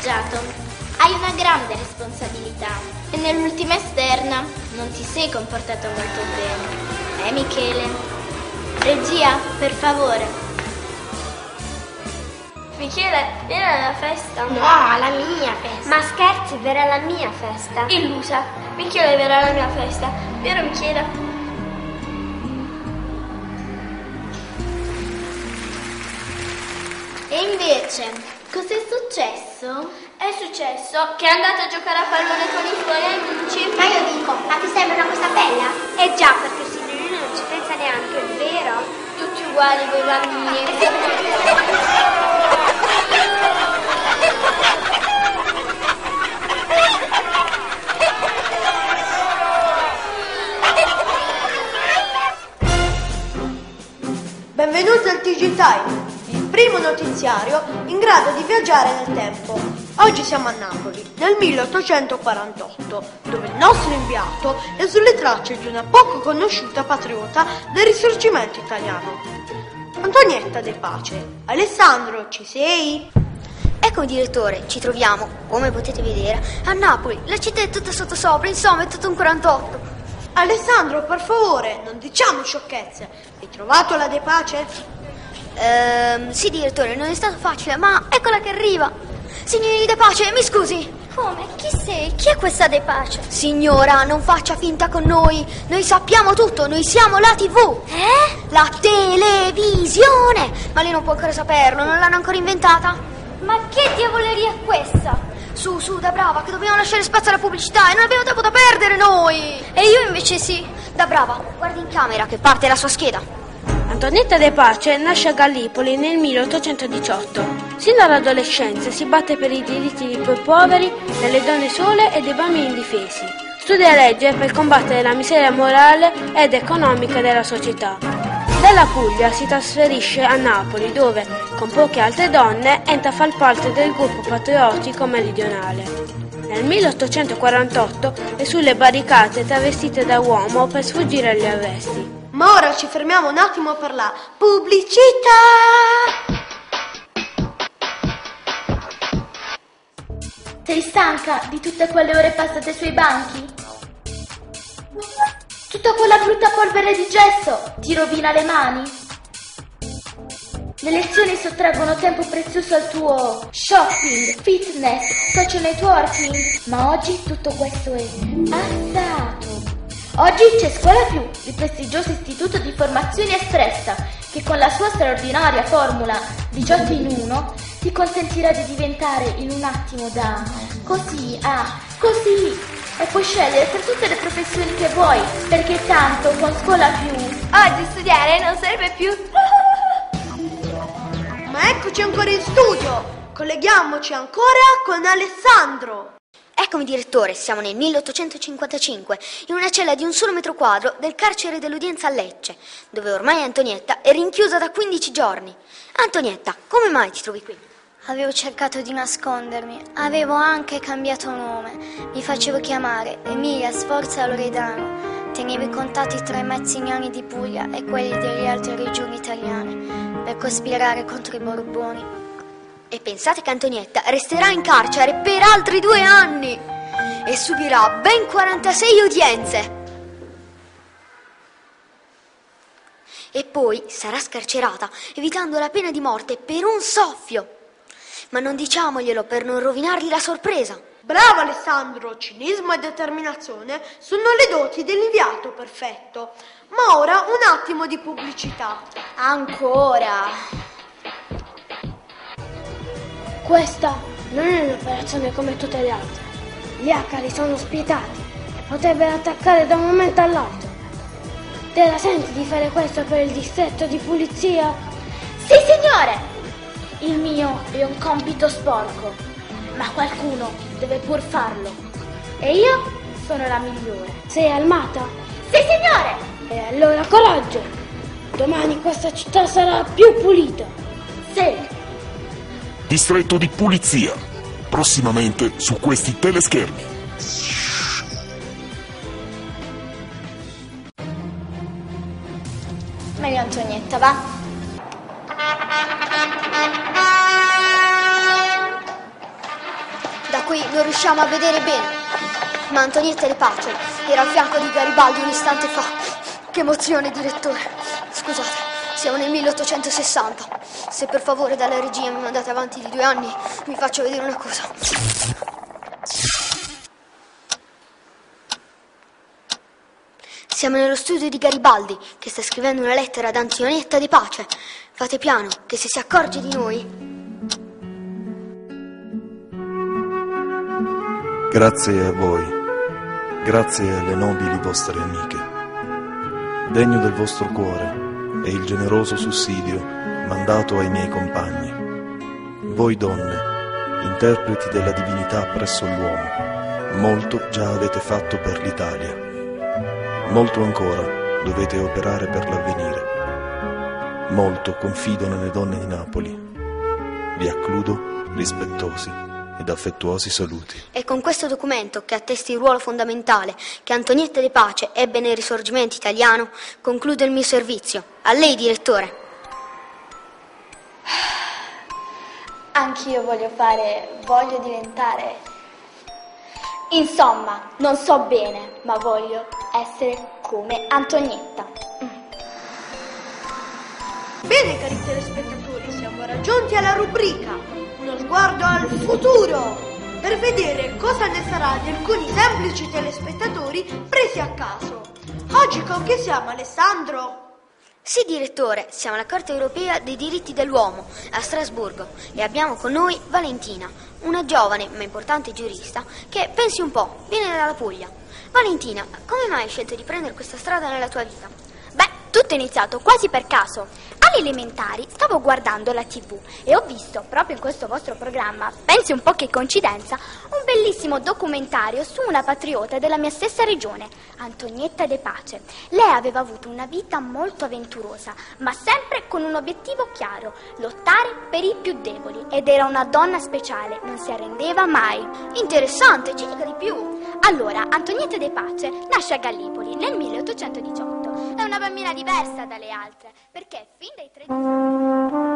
festeggiato. Hai una grande responsabilità e nell'ultima esterna non ti sei comportato molto bene. Michele? Regia, per favore. Michele, vieni alla festa. No, alla mia festa. Ma scherzi, verrà alla mia festa. Illusa. Michele verrà alla mia festa. Vero Michele? E invece, cos'è successo? È successo che è andato a giocare a pallone con i suoi amici. Ma io dico, ma ti sembra una cosa bella? Eh già, perché il signorino non ci pensa neanche, è vero? Tutti uguali voi bambini. Benvenuti al TG Time, il primo notiziario in grado di viaggiare nel tempo. Oggi siamo a Napoli, nel 1848, dove il nostro inviato è sulle tracce di una poco conosciuta patriota del Risorgimento italiano. Antonietta De Pace. Alessandro, ci sei? Ecco direttore, ci troviamo, come potete vedere, a Napoli. La città è tutta sottosopra, insomma è tutto un 48. Alessandro, per favore, non diciamo sciocchezze. Hai trovato la De Pace? Sì direttore, non è stato facile, ma eccola che arriva. Signori De Pace, mi scusi. Come? Chi sei? Chi è questa De Pace? Signora, non faccia finta con noi. Noi sappiamo tutto, noi siamo la TV. La televisione. Ma lei non può ancora saperlo, non l'hanno ancora inventata. Ma che diavoleria è questa? Su, da brava, che dobbiamo lasciare spazio alla pubblicità e non abbiamo tempo da perdere noi. E io invece sì. Da brava, guardi in camera che parte la sua scheda. Antonietta De Pace nasce a Gallipoli nel 1818. Sin dall'adolescenza si batte per i diritti dei più poveri, delle donne sole e dei bambini indifesi. Studia legge per combattere la miseria morale ed economica della società. Dalla Puglia si trasferisce a Napoli dove, con poche altre donne, entra a far parte del gruppo patriottico meridionale. Nel 1848 è sulle barricate travestite da uomo per sfuggire agli arresti. Ma ora ci fermiamo un attimo per la pubblicità! Sei stanca di tutte quelle ore passate sui banchi? Tutta quella brutta polvere di gesso ti rovina le mani? Le lezioni sottraggono tempo prezioso al tuo shopping, fitness, social networking, ma oggi tutto questo è passato. Oggi c'è Scuola Più, il prestigioso istituto di formazione espressa, che con la sua straordinaria formula 18 in 1 ti consentirà di diventare in un attimo da così a così e puoi scegliere per tutte le professioni che vuoi, perché tanto con Scuola Più oggi studiare non serve più. Ma eccoci ancora in studio! Colleghiamoci ancora con Alessandro! Eccomi direttore, siamo nel 1855, in una cella di un solo metro quadro del carcere dell'udienza a Lecce, dove ormai Antonietta è rinchiusa da 15 giorni. Antonietta, come mai ti trovi qui? Avevo cercato di nascondermi, avevo anche cambiato nome, mi facevo chiamare Emilia Sforza Loredano, tenevo i contatti tra i Mazziniani di Puglia e quelli delle altre regioni italiane per cospirare contro i Borboni. E pensate che Antonietta resterà in carcere per altri 2 anni e subirà ben 46 udienze. E poi sarà scarcerata, evitando la pena di morte per un soffio. Ma non diciamoglielo per non rovinargli la sorpresa. Bravo Alessandro, cinismo e determinazione sono le doti dell'inviato perfetto. Ma ora un attimo di pubblicità. Ancora? Questa non è un'operazione come tutte le altre. Gli acari sono spietati e potrebbero attaccare da un momento all'altro. Te la senti di fare questo per il distretto di pulizia? Sì, signore! Il mio è un compito sporco, ma qualcuno deve pur farlo. E io sono la migliore. Sei armata? Sì, signore! E allora coraggio! Domani questa città sarà più pulita. Sì. Distretto di pulizia, prossimamente su questi teleschermi. Meglio Antonietta, va? non riusciamo a vedere bene. Ma Antonietta De Pace era al fianco di Garibaldi un istante fa. Che emozione, direttore. Scusate, siamo nel 1860. Se per favore dalla regia mi mandate avanti di 2 anni, vi faccio vedere una cosa. Siamo nello studio di Garibaldi, che sta scrivendo una lettera ad Antonietta De Pace. Fate piano, che se si accorge di noi... Grazie a voi, grazie alle nobili vostre amiche. Degno del vostro cuore è il generoso sussidio mandato ai miei compagni. Voi donne, interpreti della divinità presso l'uomo, molto già avete fatto per l'Italia. Molto ancora dovete operare per l'avvenire. Molto confido nelle donne di Napoli. Vi accludo rispettosi ed affettuosi saluti. È con questo documento, che attesti il ruolo fondamentale che Antonietta De Pace ebbe nel risorgimento italiano, concludo il mio servizio. A lei, direttore. Anch'io voglio diventare... Insomma, non so bene, ma voglio essere come Antonietta. Bene, cari telespettatori, siamo raggiunti alla rubrica Uno sguardo al futuro, per vedere cosa ne sarà di alcuni semplici telespettatori presi a caso. Oggi con chi siamo, Alessandro? Sì, direttore, siamo alla Corte Europea dei Diritti dell'Uomo a Strasburgo e abbiamo con noi Valentina, una giovane ma importante giurista che, pensi un po', viene dalla Puglia. Valentina, come mai hai scelto di prendere questa strada nella tua vita? Beh, tutto è iniziato quasi per caso. Alle elementari stavo guardando la TV e ho visto, proprio in questo vostro programma, pensi un po' che coincidenza, un bellissimo documentario su una patriota della mia stessa regione, Antonietta De Pace. Lei aveva avuto una vita molto avventurosa, ma sempre con un obiettivo chiaro: lottare per i più deboli. Ed era una donna speciale, non si arrendeva mai. Interessante, ci dica di più. Allora, Antonietta De Pace nasce a Gallipoli nel 1818. È una bambina diversa dalle altre, perché fin dai 13...